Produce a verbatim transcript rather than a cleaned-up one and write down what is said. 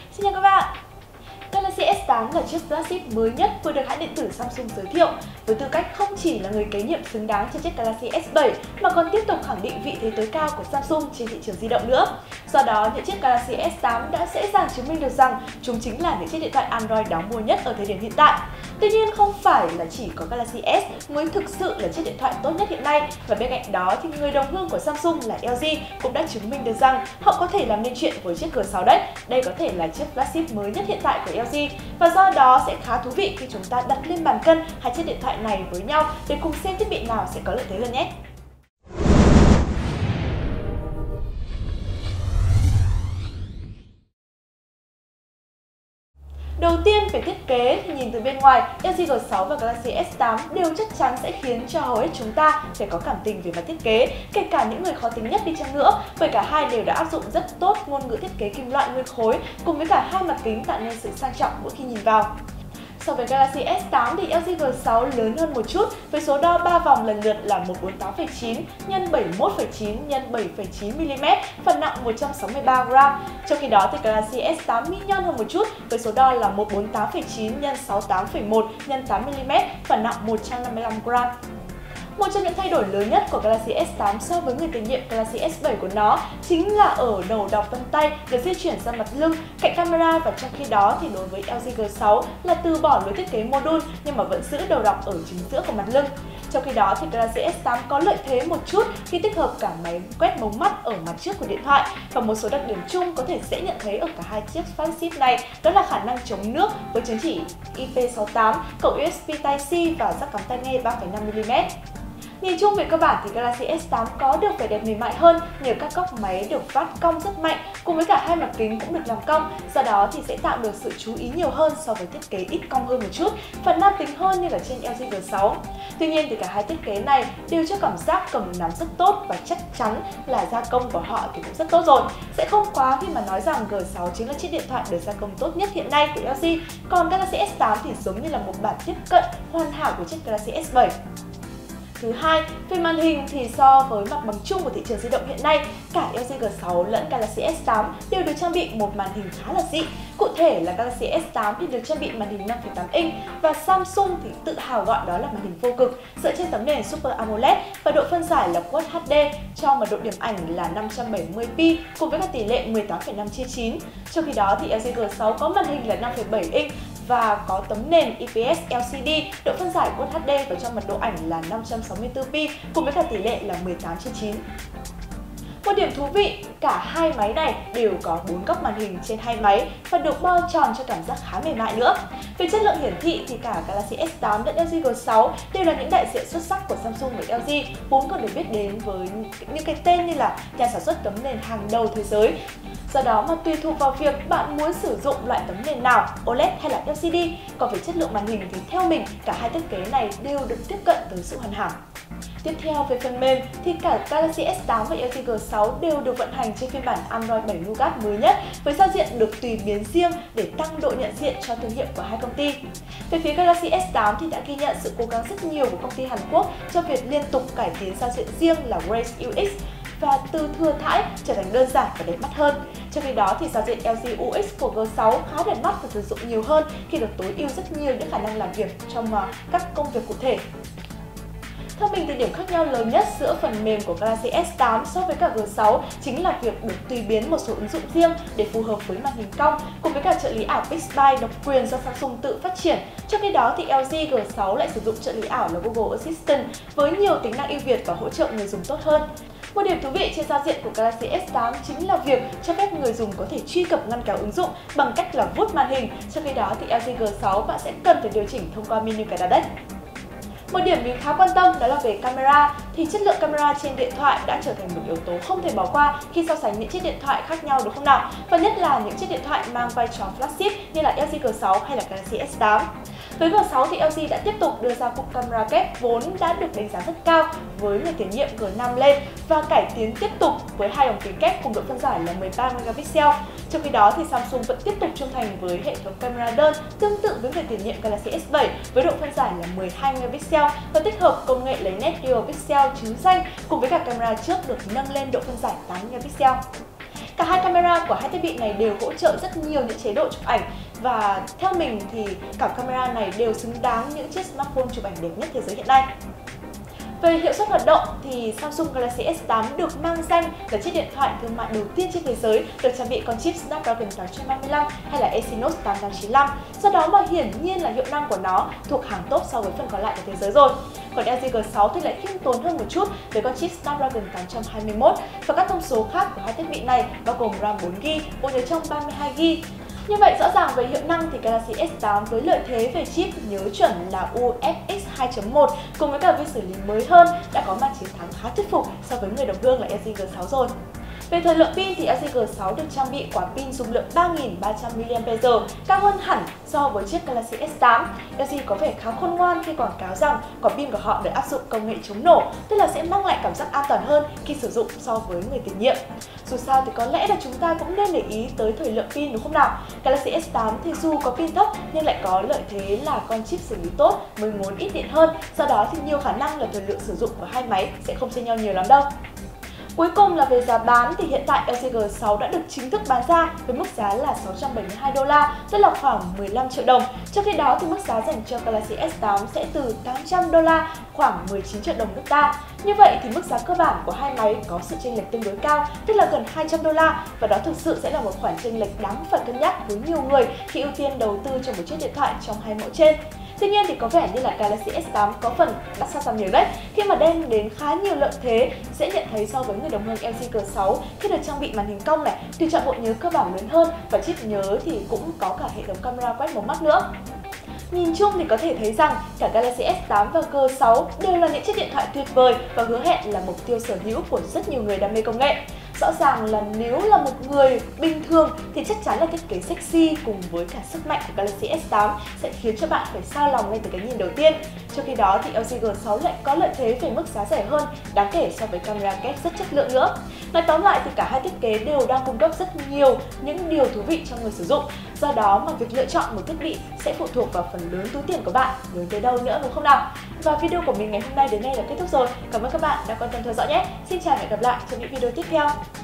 Xin chào các bạn! Galaxy S tám là chiếc flagship mới nhất vừa được hãng điện tử Samsung giới thiệu, với tư cách không chỉ là người kế nhiệm xứng đáng cho chiếc Galaxy S bảy mà còn tiếp tục khẳng định vị thế tối cao của Samsung trên thị trường di động nữa. Do đó, những chiếc Galaxy S tám đã dễ dàng chứng minh được rằng chúng chính là những chiếc điện thoại Android đáng mua nhất ở thời điểm hiện tại. Tuy nhiên, không phải là chỉ có Galaxy S mới thực sự là chiếc điện thoại tốt nhất hiện nay, và bên cạnh đó thì người đồng hương của Samsung là L G cũng đã chứng minh được rằng họ có thể làm nên chuyện với chiếc G sáu đấy. Đây có thể là chiếc flagship mới nhất hiện tại của L G, và do đó sẽ khá thú vị khi chúng ta đặt lên bàn cân hai chiếc điện thoại này với nhau để cùng xem thiết bị nào sẽ có lợi thế hơn nhé. Đầu tiên về thiết kế thì nhìn từ bên ngoài, L G G sáu và Galaxy S tám đều chắc chắn sẽ khiến cho hầu hết chúng ta phải có cảm tình về mặt thiết kế, kể cả những người khó tính nhất đi chăng nữa, bởi cả hai đều đã áp dụng rất tốt ngôn ngữ thiết kế kim loại nguyên khối cùng với cả hai mặt kính tạo nên sự sang trọng mỗi khi nhìn vào. So với Galaxy S tám thì L G G sáu lớn hơn một chút với số đo ba vòng lần lượt là một trăm bốn mươi tám phẩy chín nhân bảy mươi mốt phẩy chín nhân bảy phẩy chín mi li mét, phần nặng một trăm sáu mươi ba gam. Trong khi đó thì Galaxy S tám mini nhon hơn một chút với số đo là một trăm bốn mươi tám phẩy chín nhân sáu mươi tám phẩy một nhân tám mi li mét, phần nặng một trăm năm mươi lăm gam. Một trong những thay đổi lớn nhất của Galaxy S tám so với người tiền nhiệm Galaxy S bảy của nó chính là ở đầu đọc vân tay được di chuyển sang mặt lưng cạnh camera, và trong khi đó thì đối với L G G sáu là từ bỏ lối thiết kế module nhưng mà vẫn giữ đầu đọc ở chính giữa của mặt lưng. Trong khi đó thì Galaxy S tám có lợi thế một chút khi tích hợp cả máy quét mống mắt ở mặt trước của điện thoại, và một số đặc điểm chung có thể dễ nhận thấy ở cả hai chiếc flagship này đó là khả năng chống nước với chứng chỉ I P sáu tám, cổng U S B Type-C và jack cắm tai nghe ba phẩy năm mi li mét. Nhìn chung về cơ bản thì Galaxy S tám có được vẻ đẹp mềm mại hơn nhờ các góc máy được vát cong rất mạnh, cùng với cả hai mặt kính cũng được làm cong, do đó thì sẽ tạo được sự chú ý nhiều hơn so với thiết kế ít cong hơn một chút, phần nam tính hơn như là trên L G G sáu. Tuy nhiên thì cả hai thiết kế này đều cho cảm giác cầm nắm rất tốt, và chắc chắn là gia công của họ thì cũng rất tốt rồi. Sẽ không quá khi mà nói rằng G sáu chính là chiếc điện thoại được gia công tốt nhất hiện nay của L G, còn Galaxy S tám thì giống như là một bản tiếp cận hoàn hảo của chiếc Galaxy S bảy. Thứ hai, về màn hình thì so với mặt bằng chung của thị trường di động hiện nay, cả L G G sáu lẫn Galaxy S tám đều được trang bị một màn hình khá là dị. Cụ thể là Galaxy S tám thì được trang bị màn hình năm phẩy tám inch và Samsung thì tự hào gọi đó là màn hình vô cực dựa trên tấm nền Super AMOLED, và độ phân giải là Quad H D cho mật độ điểm ảnh là năm trăm bảy mươi pi cùng với các tỷ lệ mười tám phẩy năm chia chín. Trong khi đó thì L G G sáu có màn hình là năm phẩy bảy inch và có tấm nền I P S L C D, độ phân giải Quad H D và cho mật độ ảnh là năm trăm sáu mươi tư pi cùng với cả tỷ lệ là mười tám chia chín. Một điểm thú vị, cả hai máy này đều có bốn góc màn hình trên hai máy và được bo tròn cho cảm giác khá mềm mại nữa. Về chất lượng hiển thị thì cả Galaxy S tám lẫn L G G sáu đều là những đại diện xuất sắc của Samsung và L G, vốn còn được biết đến với những cái tên như là nhà sản xuất tấm nền hàng đầu thế giới. Do đó mà tùy thuộc vào việc bạn muốn sử dụng loại tấm nền nào, O L E D hay là L C D. Còn về chất lượng màn hình thì theo mình cả hai thiết kế này đều được tiếp cận tới sự hoàn hảo. Tiếp theo về phần mềm thì cả Galaxy S tám và L G G sáu đều được vận hành trên phiên bản Android bảy Nougat mới nhất với giao diện được tùy biến riêng để tăng độ nhận diện cho thương hiệu của hai công ty. Về phía Galaxy S tám thì đã ghi nhận sự cố gắng rất nhiều của công ty Hàn Quốc trong việc liên tục cải tiến giao diện riêng là Grace U X và từ thừa thãi trở thành đơn giản và đẹp mắt hơn. Trong khi đó thì giao diện L G U X của G sáu khá đẹp mắt và sử dụng nhiều hơn khi được tối ưu rất nhiều những khả năng làm việc trong các công việc cụ thể. Theo mình thì điểm khác nhau lớn nhất giữa phần mềm của Galaxy S tám so với cả G sáu chính là việc được tùy biến một số ứng dụng riêng để phù hợp với màn hình cong cùng với cả trợ lý ảo Bixby độc quyền do Samsung tự phát triển. Trong khi đó thì L G G sáu lại sử dụng trợ lý ảo là Google Assistant với nhiều tính năng ưu việt và hỗ trợ người dùng tốt hơn. Một điểm thú vị trên giao diện của Galaxy S tám chính là việc cho phép người dùng có thể truy cập ngăn kéo ứng dụng bằng cách là vuốt màn hình. Trong khi đó thì L G G sáu bạn sẽ cần phải điều chỉnh thông qua menu cài đặt đấy. Một điểm mình khá quan tâm đó là về camera, thì chất lượng camera trên điện thoại đã trở thành một yếu tố không thể bỏ qua khi so sánh những chiếc điện thoại khác nhau, đúng không nào? Và nhất là những chiếc điện thoại mang vai trò flagship như là L G G sáu hay là Galaxy S tám. Với G sáu thì L G đã tiếp tục đưa ra cụm camera kép vốn đã được đánh giá rất cao với người tiền nhiệm G năm lên và cải tiến tiếp tục với hai ống kính kép cùng độ phân giải là mười ba megapixel. Trong khi đó thì Samsung vẫn tiếp tục trung thành với hệ thống camera đơn tương tự với người tiền nhiệm Galaxy S bảy với độ phân giải là mười hai megapixel và tích hợp công nghệ lấy nét dual pixel chiếu xanh cùng với cả camera trước được nâng lên độ phân giải tám megapixel. Cả hai camera của hai thiết bị này đều hỗ trợ rất nhiều những chế độ chụp ảnh và theo mình thì cả camera này đều xứng đáng những chiếc smartphone chụp ảnh đẹp nhất thế giới hiện nay. Về hiệu suất hoạt động thì Samsung Galaxy S tám được mang danh là chiếc điện thoại thương mại đầu tiên trên thế giới được trang bị con chip Snapdragon tám trăm ba mươi lăm hay là Exynos tám tám chín lăm. Do đó mà hiển nhiên là hiệu năng của nó thuộc hàng top so với phần còn lại của thế giới rồi. Còn L G G sáu thì lại khiêm tốn hơn một chút với con chip Snapdragon tám trăm hai mươi mốt và các thông số khác của hai thiết bị này bao gồm RAM bốn gi ga bai, bộ nhớ trong ba mươi hai gi ga bai. Như vậy rõ ràng về hiệu năng thì Galaxy S tám với lợi thế về chip nhớ chuẩn là U F X hai chấm một cùng với cả vi xử lý mới hơn đã có màn chiến thắng khá thuyết phục so với người đồng hương là L G G sáu rồi. Về thời lượng pin thì L G G sáu được trang bị quả pin dung lượng ba nghìn ba trăm mi li am pe giờ, cao hơn hẳn so với chiếc Galaxy S tám. L G có vẻ khá khôn ngoan khi quảng cáo rằng quả pin của họ được áp dụng công nghệ chống nổ, tức là sẽ mang lại cảm giác an toàn hơn khi sử dụng so với người tiền nhiệm. Dù sao thì có lẽ là chúng ta cũng nên để ý tới thời lượng pin đúng không nào? Galaxy S tám thì dù có pin thấp nhưng lại có lợi thế là con chip xử lý tốt mới muốn ít điện hơn, do đó thì nhiều khả năng là thời lượng sử dụng của hai máy sẽ không chênh nhau nhiều lắm đâu. Cuối cùng là về giá bán thì hiện tại L G G sáu đã được chính thức bán ra với mức giá là sáu trăm bảy mươi hai đô la, tức là khoảng mười lăm triệu đồng. Trong khi đó thì mức giá dành cho Galaxy S tám sẽ từ tám trăm đô la, khoảng mười chín triệu đồng nước ta. Như vậy thì mức giá cơ bản của hai máy có sự chênh lệch tương đối cao, tức là gần hai trăm đô la, và đó thực sự sẽ là một khoản chênh lệch đáng phải cân nhắc với nhiều người khi ưu tiên đầu tư cho một chiếc điện thoại trong hai mẫu trên. Tuy nhiên thì có vẻ như là Galaxy S tám có phần đắt xa tầm nhiều đấy, khi mà đem đến khá nhiều lợi thế dễ nhận thấy so với người đồng hương L G G sáu khi được trang bị màn hình cong này, tùy chọn bộ nhớ cơ bản lớn hơn và chip nhớ thì cũng có cả hệ thống camera quét một mắt nữa. Nhìn chung thì có thể thấy rằng cả Galaxy S tám và G sáu đều là những chiếc điện thoại tuyệt vời và hứa hẹn là mục tiêu sở hữu của rất nhiều người đam mê công nghệ. Rõ ràng là nếu là một người bình thường thì chắc chắn là thiết kế sexy cùng với cả sức mạnh của Galaxy S tám sẽ khiến cho bạn phải sao lòng ngay từ cái nhìn đầu tiên. Trong khi đó thì L G G sáu lại có lợi thế về mức giá rẻ hơn, đáng kể so với camera kép rất chất lượng nữa. Nói tóm lại thì cả hai thiết kế đều đang cung cấp rất nhiều những điều thú vị cho người sử dụng. Do đó mà việc lựa chọn một thiết bị sẽ phụ thuộc vào phần lớn túi tiền của bạn hướng tới đâu nữa, đúng không nào? Và video của mình ngày hôm nay đến đây là kết thúc rồi. Cảm ơn các bạn đã quan tâm theo dõi nhé. Xin chào và hẹn gặp lại trong những video tiếp theo.